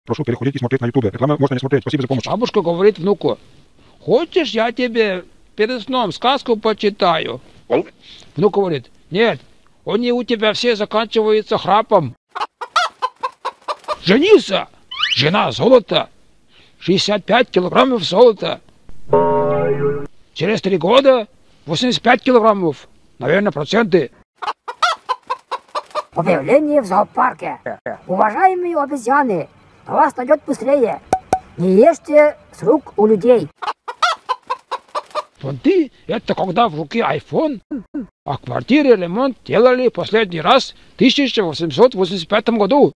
Прошу переходить и смотреть на ютубе. Рекламу можно не смотреть. Спасибо за помощь. Бабушка говорит внуку: хочешь, я тебе перед сном сказку почитаю? Внук говорит: нет, они у тебя все заканчиваются храпом. Жениться! Жена золото! 65 килограммов золота! Через 3 года 85 килограммов. Наверное, проценты. Объявление в зоопарке. Уважаемые обезьяны, вас найдет быстрее. Не ешьте с рук у людей. Понты — это когда в руке iPhone, а в квартире ремонт делали последний раз в 1885 году.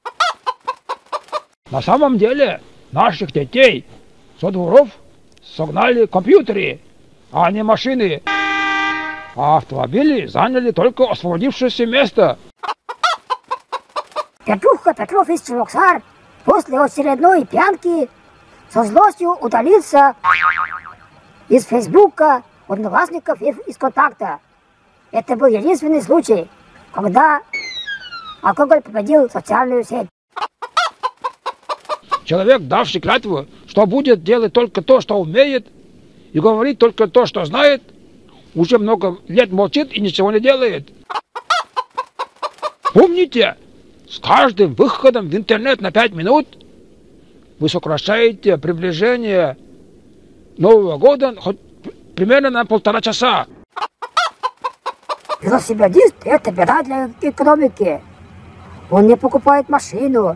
На самом деле наших детей со дворов согнали компьютеры, а не машины. А автомобили заняли только освободившееся место. Петруха Петров из Чебоксар после очередной пьянки со злостью удалился из Фейсбука, Одноклассников и из Контакта. Это был единственный случай, когда алкоголь победил социальную сеть. Человек, давший клятву, что будет делать только то, что умеет, и говорить только то, что знает, уже много лет молчит и ничего не делает. Помните, с каждым выходом в интернет на 5 минут вы сокращаете приближение Нового года хоть примерно на 1,5 часа. Велосипедист – это беда для экономики. Он не покупает машину,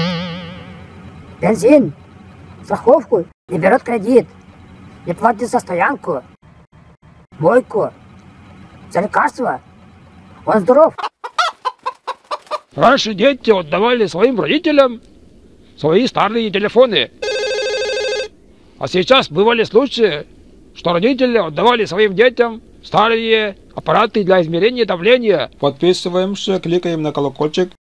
бензин, страховку, не берет кредит, не платит за стоянку, мойку, за лекарства. Он здоров. Раньше дети отдавали своим родителям свои старые телефоны. А сейчас бывали случаи, что родители отдавали своим детям старые аппараты для измерения давления. Подписываемся, кликаем на колокольчик.